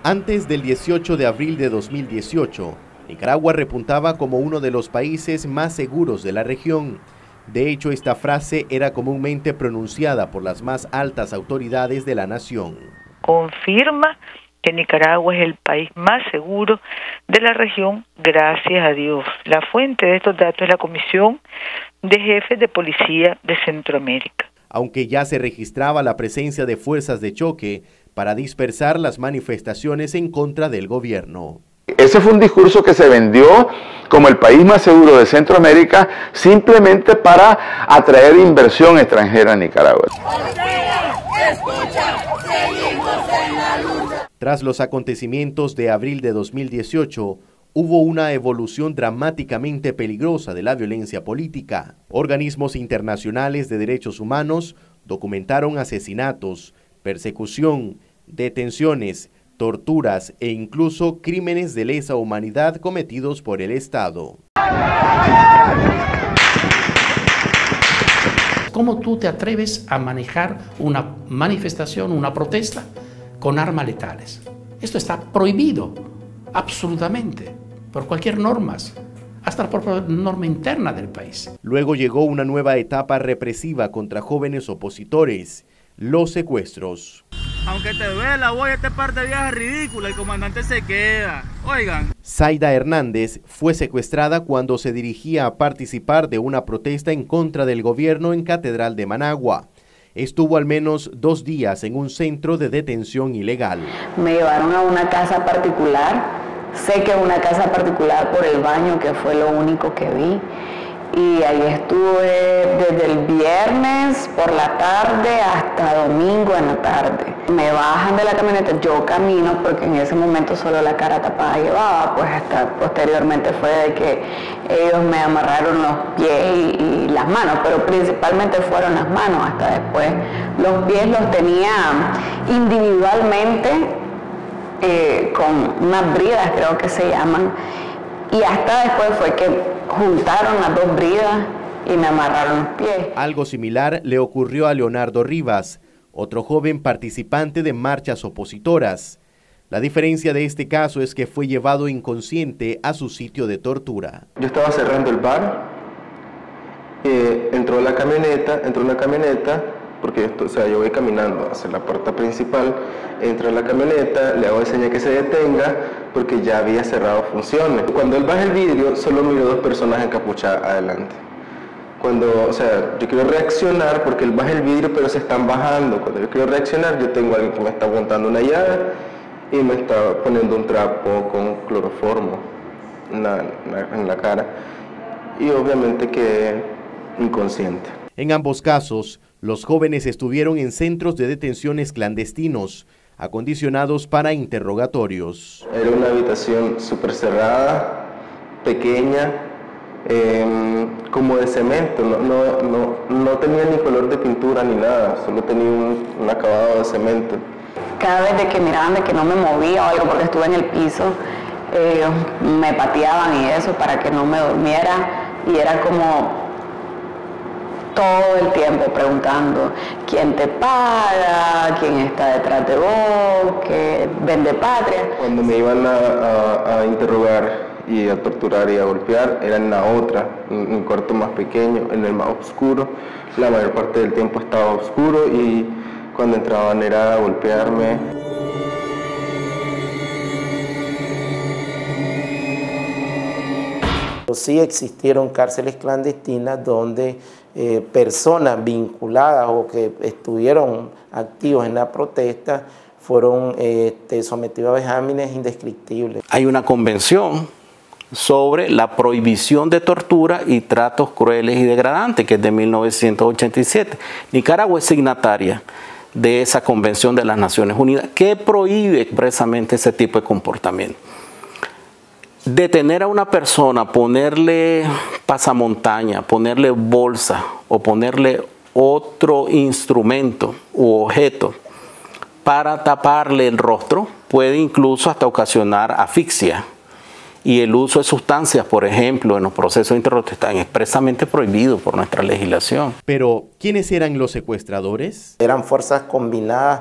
Antes del 18 de abril de 2018, Nicaragua repuntaba como uno de los países más seguros de la región. De hecho, esta frase era comúnmente pronunciada por las más altas autoridades de la nación. Confirma que Nicaragua es el país más seguro de la región, gracias a Dios. La fuente de estos datos es la Comisión de Jefes de Policía de Centroamérica. Aunque ya se registraba la presencia de fuerzas de choque para dispersar las manifestaciones en contra del gobierno. Ese fue un discurso que se vendió como el país más seguro de Centroamérica simplemente para atraer inversión extranjera a Nicaragua. Tras los acontecimientos de abril de 2018, hubo una evolución dramáticamente peligrosa de la violencia política. Organismos internacionales de derechos humanos documentaron asesinatos, persecución, detenciones, torturas e incluso crímenes de lesa humanidad cometidos por el Estado. ¿Cómo tú te atreves a manejar una manifestación, una protesta con armas letales? Esto está prohibido, absolutamente, por cualquier norma, hasta por norma interna del país. Luego llegó una nueva etapa represiva contra jóvenes opositores, los secuestros. Aunque te duela, voy a este par de viajes ridículas, el comandante se queda. Oigan. Zaida Hernández fue secuestrada cuando se dirigía a participar de una protesta en contra del gobierno en Catedral de Managua. Estuvo al menos 2 días en un centro de detención ilegal. Me llevaron a una casa particular, sé que una casa particular por el baño, que fue lo único que vi. Y ahí estuve desde el viernes por la tarde hasta domingo en la tarde. Me bajan de la camioneta, yo camino porque en ese momento solo la cara tapada llevaba, pues hasta posteriormente fue de que ellos me amarraron los pies y las manos, pero principalmente fueron las manos, hasta después los pies los tenía individualmente con unas bridas, creo que se llaman, y hasta después fue que juntaron las 2 bridas y me amarraron los pies. Algo similar le ocurrió a Leonardo Rivas, otro joven participante de marchas opositoras. La diferencia de este caso es que fue llevado inconsciente a su sitio de tortura. Yo estaba cerrando el bar, entró una camioneta, porque yo voy caminando hacia la puerta principal, entro en la camioneta, le hago de señal que se detenga, porque ya había cerrado funciones. Cuando él baja el vidrio, solo miro 2 personas encapuchadas adelante. Yo quiero reaccionar porque él baja el vidrio, pero se están bajando. Cuando yo quiero reaccionar, yo tengo a alguien que me está aguantando una llave y me está poniendo un trapo con cloroformo en la cara. Y obviamente quedé inconsciente. En ambos casos, los jóvenes estuvieron en centros de detenciones clandestinos, acondicionados para interrogatorios. Era una habitación súper cerrada, pequeña, como de cemento, no tenía ni color de pintura ni nada, solo tenía un acabado de cemento. Cada vez de que miraban de que no me movía o algo porque estuve en el piso, me pateaban y eso para que no me durmiera, y era como todo el tiempo preguntando quién te paga, quién está detrás de vos, qué vende patria. Cuando me iban a interrogar y a torturar y a golpear, era en la otra, en un cuarto más pequeño, en el más oscuro. La mayor parte del tiempo estaba oscuro y cuando entraban era a golpearme. Sí existieron cárceles clandestinas donde personas vinculadas o que estuvieron activos en la protesta fueron sometidos a vejámenes indescriptibles. Hay una convención sobre la prohibición de tortura y tratos crueles y degradantes, que es de 1987. Nicaragua es signataria de esa convención de las Naciones Unidas que prohíbe expresamente ese tipo de comportamiento. Detener a una persona, ponerle pasamontaña, ponerle bolsa o ponerle otro instrumento u objeto para taparle el rostro puede incluso hasta ocasionar asfixia. Y el uso de sustancias, por ejemplo, en los procesos de interrogatorio están expresamente prohibidos por nuestra legislación. Pero, ¿quiénes eran los secuestradores? Eran fuerzas combinadas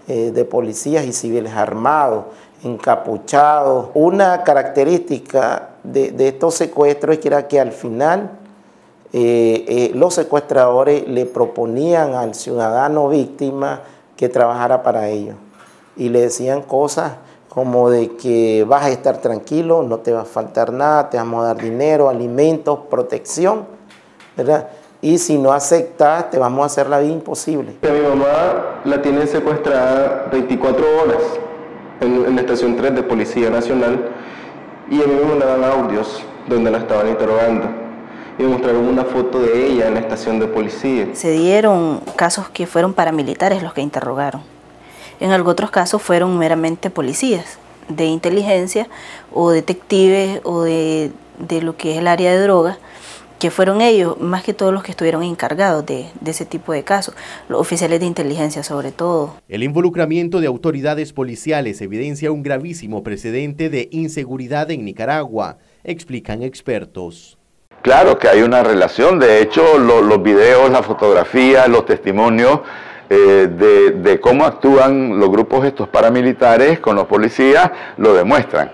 de policías y civiles armados, encapuchados. Una característica de estos secuestros era que al final los secuestradores le proponían al ciudadano víctima que trabajara para ellos y le decían cosas como de que vas a estar tranquilo, no te va a faltar nada, te vamos a dar dinero, alimentos, protección, ¿verdad? Y si no aceptas, te vamos a hacer la vida imposible. A mi mamá la tienen secuestrada 24 horas en la estación 3 de Policía Nacional y a mí me mandaban audios donde la estaban interrogando y me mostraron una foto de ella en la estación de policía. Se dieron casos que fueron paramilitares los que interrogaron. En algunos otros casos fueron meramente policías de inteligencia o detectives o de lo que es el área de drogas, que fueron ellos, más que todos los que estuvieron encargados de ese tipo de casos, los oficiales de inteligencia sobre todo. El involucramiento de autoridades policiales evidencia un gravísimo precedente de inseguridad en Nicaragua, explican expertos. Claro que hay una relación, de hecho los videos, las fotografías, los testimonios de cómo actúan los grupos estos paramilitares con los policías lo demuestran.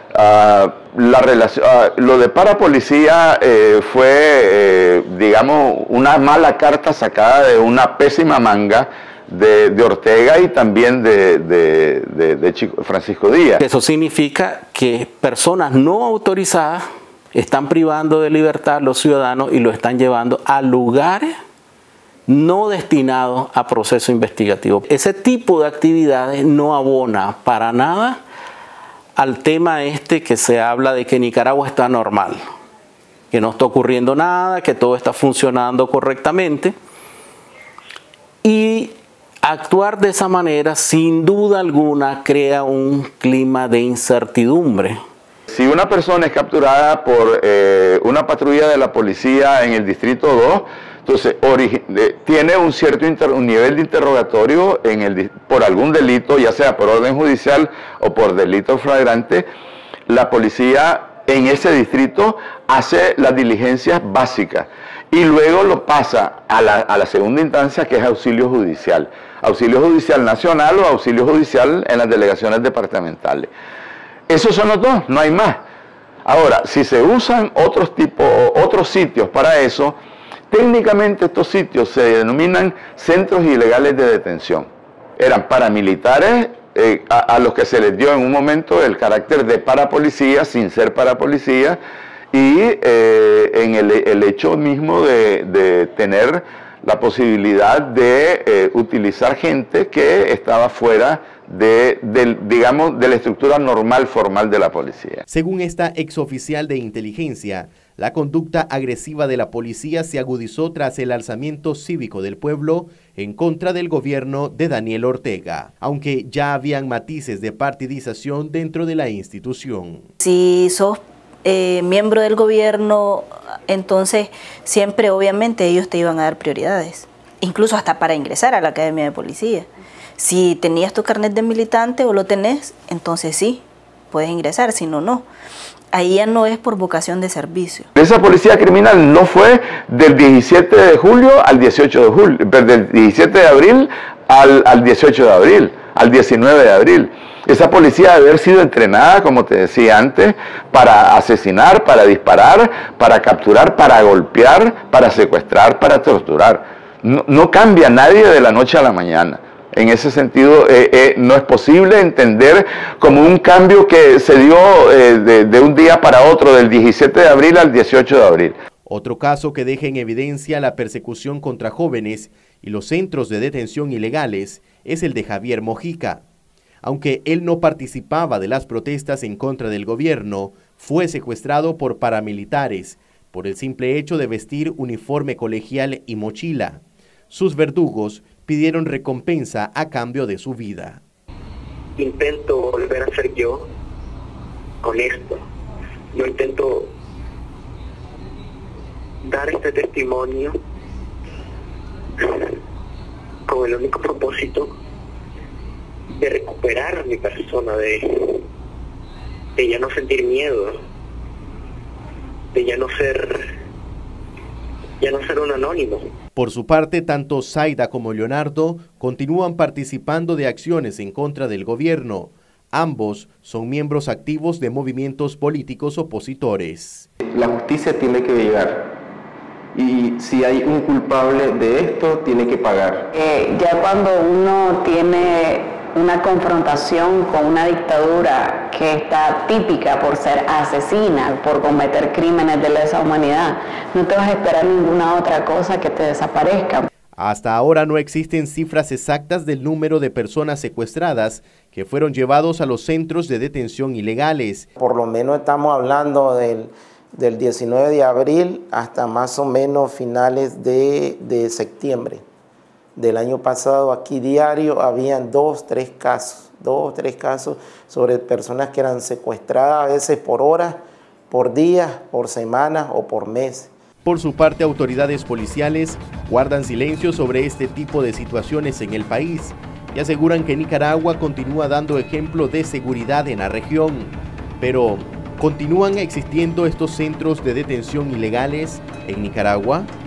Lo de parapolicía fue, digamos, una mala carta sacada de una pésima manga de Ortega y también de Francisco Díaz. Eso significa que personas no autorizadas están privando de libertad a los ciudadanos y lo están llevando a lugares no destinados a proceso investigativo. Ese tipo de actividades no abona para nada al tema que se habla de que Nicaragua está normal, que no está ocurriendo nada, que todo está funcionando correctamente. Y actuar de esa manera, sin duda alguna, crea un clima de incertidumbre. Si una persona es capturada por una patrulla de la policía en el Distrito 2, entonces tiene un cierto nivel de interrogatorio por algún delito, ya sea por orden judicial o por delito flagrante. La policía en ese distrito hace las diligencias básicas y luego lo pasa a la segunda instancia, que es auxilio judicial nacional o auxilio judicial en las delegaciones departamentales. Esos son los dos, no hay más. Ahora, si se usan otros sitios para eso, técnicamente estos sitios se denominan centros ilegales de detención. Eran paramilitares a los que se les dio en un momento el carácter de parapolicía sin ser parapolicía y en el hecho mismo de tener la posibilidad de utilizar gente que estaba fuera digamos, de la estructura normal, formal de la policía. Según esta exoficial de inteligencia, la conducta agresiva de la policía se agudizó tras el alzamiento cívico del pueblo en contra del gobierno de Daniel Ortega, aunque ya habían matices de partidización dentro de la institución. Si sos miembro del gobierno, entonces siempre obviamente ellos te iban a dar prioridades, incluso hasta para ingresar a la academia de policía. Si tenías tu carnet de militante o lo tenés, entonces sí, puedes ingresar, si no, no. Ahí ya no es por vocación de servicio. Esa policía criminal no fue del 17 de julio al 18 de julio, del 17 de abril al 18 de abril, al 19 de abril. Esa policía debe haber sido entrenada, como te decía antes, para asesinar, para disparar, para capturar, para golpear, para secuestrar, para torturar. No cambia nadie de la noche a la mañana. En ese sentido, no es posible entender como un cambio que se dio de un día para otro, del 17 de abril al 18 de abril. Otro caso que deja en evidencia la persecución contra jóvenes y los centros de detención ilegales es el de Javier Mojica. Aunque él no participaba de las protestas en contra del gobierno, fue secuestrado por paramilitares por el simple hecho de vestir uniforme colegial y mochila. Sus verdugos pidieron recompensa a cambio de su vida. Intento volver a ser yo, honesto. Yo intento dar este testimonio con el único propósito de recuperar a mi persona, de ya no sentir miedo, de ya no ser un anónimo. Por su parte, tanto Zaida como Leonardo continúan participando de acciones en contra del gobierno. Ambos son miembros activos de movimientos políticos opositores. La justicia tiene que llegar y si hay un culpable de esto, tiene que pagar. Ya cuando uno tiene una confrontación con una dictadura que está típica por ser asesina, por cometer crímenes de lesa humanidad, no te vas a esperar ninguna otra cosa que te desaparezca. Hasta ahora no existen cifras exactas del número de personas secuestradas que fueron llevados a los centros de detención ilegales. Por lo menos estamos hablando del 19 de abril hasta más o menos finales de septiembre del año pasado. Aquí diario habían 2 o 3 casos sobre personas que eran secuestradas, a veces por horas, por días, por semanas o por meses. Por su parte, autoridades policiales guardan silencio sobre este tipo de situaciones en el país y aseguran que Nicaragua continúa dando ejemplo de seguridad en la región. Pero, ¿continúan existiendo estos centros de detención ilegales en Nicaragua?